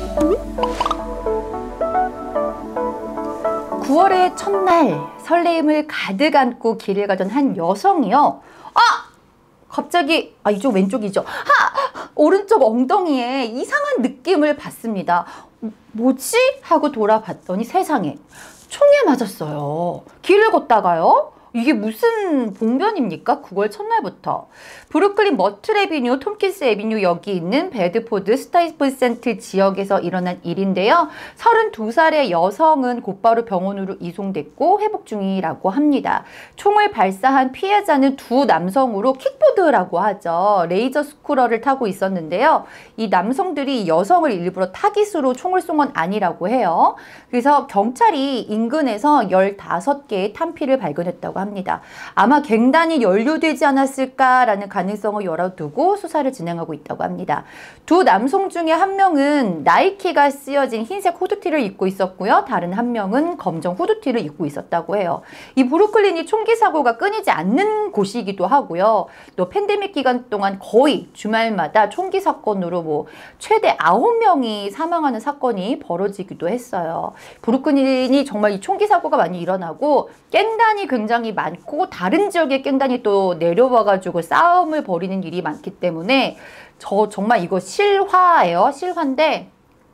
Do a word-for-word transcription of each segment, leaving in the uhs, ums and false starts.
구월의 첫날 설레임을 가득 안고 길을 가던 한 여성이요. 아! 갑자기 아 이쪽 왼쪽이죠. 하! 오른쪽 엉덩이에 이상한 느낌을 받습니다. 뭐지? 하고 돌아봤더니 세상에 총에 맞았어요. 길을 걷다가요. 이게 무슨 봉변입니까? 구월 첫날부터. 브루클린 머틀 애비뉴, 톰킨스 애비뉴 여기 있는 베드포드 스타이프센트 지역에서 일어난 일인데요. 서른두 살의 여성은 곧바로 병원으로 이송됐고 회복 중이라고 합니다. 총을 발사한 피해자는 두 남성으로 킥보드라고 하죠. 레이저 스쿠터를 타고 있었는데요. 이 남성들이 여성을 일부러 타깃으로 총을 쏜 건 아니라고 해요. 그래서 경찰이 인근에서 열다섯 개의 탄피를 발견했다고 합니다. 아마 갱단이 연루되지 않았을까라는 가능성을 열어두고 수사를 진행하고 있다고 합니다. 두 남성 중에 한 명은 나이키가 쓰여진 흰색 후드티를 입고 있었고요. 다른 한 명은 검정 후드티를 입고 있었다고 해요. 이 브루클린이 총기 사고가 끊이지 않는 곳이기도 하고요. 또 팬데믹 기간 동안 거의 주말마다 총기 사건으로 뭐 최대 아홉 명이 사망하는 사건이 벌어지기도 했어요. 브루클린이 정말 이 총기 사고가 많이 일어나고 갱단이 굉장히 많고 다른 지역의 갱단이 또 내려와가지고 싸움을 벌이는 일이 많기 때문에 저 정말 이거 실화예요. 실화인데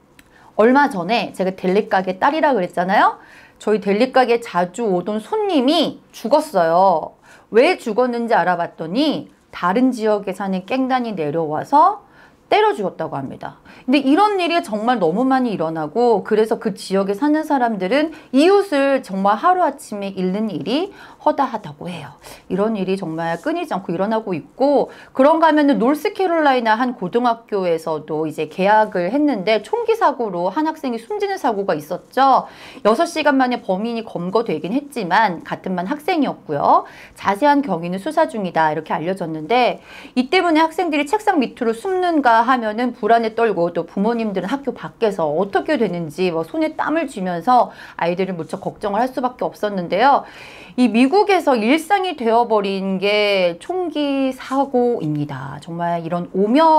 얼마 전에 제가 델리 가게 딸이라 그랬잖아요. 저희 델리 가게 자주 오던 손님이 죽었어요. 왜 죽었는지 알아봤더니 다른 지역에 사는 갱단이 내려와서 때려 죽었다고 합니다. 근데 이런 일이 정말 너무 많이 일어나고 그래서 그 지역에 사는 사람들은 이웃을 정말 하루아침에 잃는 일이 허다하다고 해요. 이런 일이 정말 끊이지 않고 일어나고 있고 그런가 하면은 노스캐롤라이나 한 고등학교에서도 이제 개학을 했는데 총기 사고로 한 학생이 숨지는 사고가 있었죠. 여섯 시간 만에 범인이 검거되긴 했지만 같은 반 학생이었고요. 자세한 경위는 수사 중이다 이렇게 알려졌는데 이 때문에 학생들이 책상 밑으로 숨는가 하면은 불안에 떨고 또 부모님들은 학교 밖에서 어떻게 되는지 뭐 손에 땀을 쥐면서 아이들을 무척 걱정을 할 수밖에 없었는데요. 이 미국에서 일상이 되어버린 게 총기 사고입니다. 정말 이런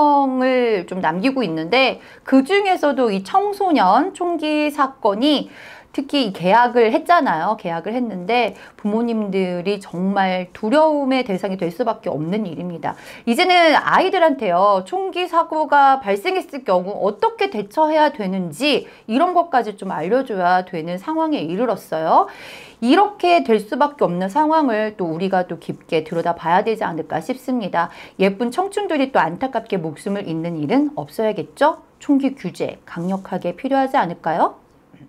오명을 좀 남기고 있는데 그 중에서도 이 청소년 총기 사건이 특히 계약을 했잖아요. 계약을 했는데 부모님들이 정말 두려움의 대상이 될 수밖에 없는 일입니다. 이제는 아이들한테요. 총기 사고가 발생했을 경우 어떻게 대처해야 되는지 이런 것까지 좀 알려줘야 되는 상황에 이르렀어요. 이렇게 될 수밖에 없는 상황을 또 우리가 또 깊게 들여다봐야 되지 않을까 싶습니다. 예쁜 청춘들이 또 안타깝게 목숨을 잃는 일은 없어야겠죠? 총기 규제 강력하게 필요하지 않을까요?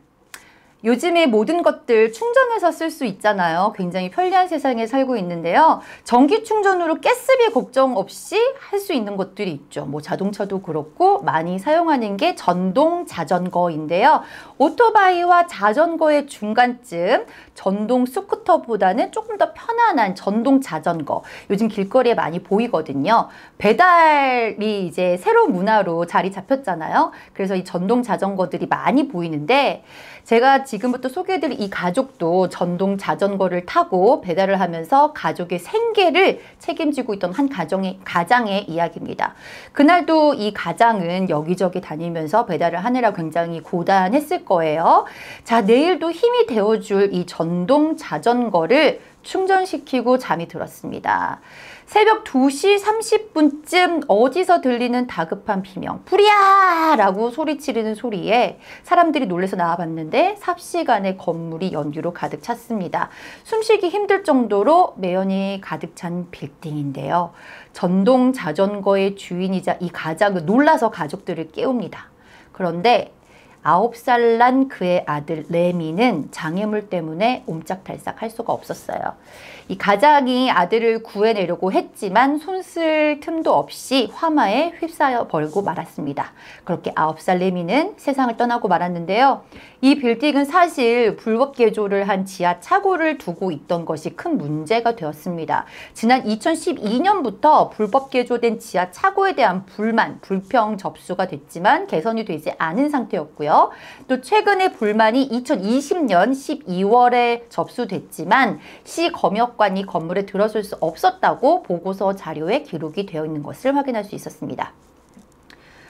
요즘에 모든 것들 충전해서 쓸 수 있잖아요. 굉장히 편리한 세상에 살고 있는데요. 전기 충전으로 가스비 걱정 없이 할 수 있는 것들이 있죠. 뭐 자동차도 그렇고 많이 사용하는 게 전동 자전거인데요. 오토바이와 자전거의 중간쯤 전동 스쿠터보다는 조금 더 편안한 전동 자전거. 요즘 길거리에 많이 보이거든요. 배달이 이제 새로운 문화로 자리 잡혔잖아요. 그래서 이 전동 자전거들이 많이 보이는데 제가 지금부터 소개해드릴 이 가족도 전동 자전거를 타고 배달을 하면서 가족의 생계를 책임지고 있던 한 가정의, 가장의 이야기입니다. 그날도 이 가장은 여기저기 다니면서 배달을 하느라 굉장히 고단했을 거예요. 자, 내일도 힘이 되어줄 이 전동 자전거를 충전시키고 잠이 들었습니다. 새벽 두 시 삼십 분쯤 어디서 들리는 다급한 비명, 불이야! 라고 소리치르는 소리에 사람들이 놀라서 나와봤는데 삽시간에 건물이 연기로 가득 찼습니다. 숨쉬기 힘들 정도로 매연이 가득 찬 빌딩인데요. 전동 자전거의 주인이자 이 가장은 놀라서 가족들을 깨웁니다. 그런데 아홉 살 난 그의 아들 레미는 장애물 때문에 옴짝달싹 할 수가 없었어요. 이 가장이 아들을 구해내려고 했지만 손쓸 틈도 없이 화마에 휩싸여 버리고 말았습니다. 그렇게 아홉 살 레미는 세상을 떠나고 말았는데요. 이 빌딩은 사실 불법 개조를 한 지하 차고를 두고 있던 것이 큰 문제가 되었습니다. 지난 이천십이 년부터 불법 개조된 지하 차고에 대한 불만, 불평 접수가 됐지만 개선이 되지 않은 상태였고요. 또 최근에 불만이 이천이십 년 십이월에 접수됐지만 시 검역관이 건물에 들어설 수 없었다고 보고서 자료에 기록이 되어 있는 것을 확인할 수 있었습니다.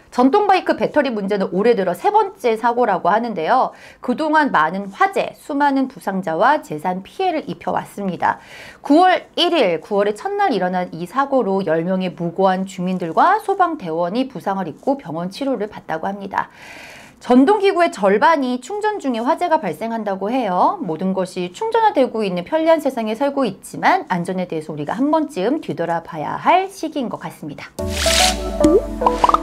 전동 바이크 배터리 문제는 올해 들어 세 번째 사고라고 하는데요. 그동안 많은 화재, 수많은 부상자와 재산 피해를 입혀왔습니다. 구월 일일, 구월의 첫날 일어난 이 사고로 열 명의 무고한 주민들과 소방대원이 부상을 입고 병원 치료를 받다고 합니다. 전동기구의 절반이 충전 중에 화재가 발생한다고 해요. 모든 것이 충전화되고 있는 편리한 세상에 살고 있지만 안전에 대해서 우리가 한 번쯤 뒤돌아봐야 할 시기인 것 같습니다.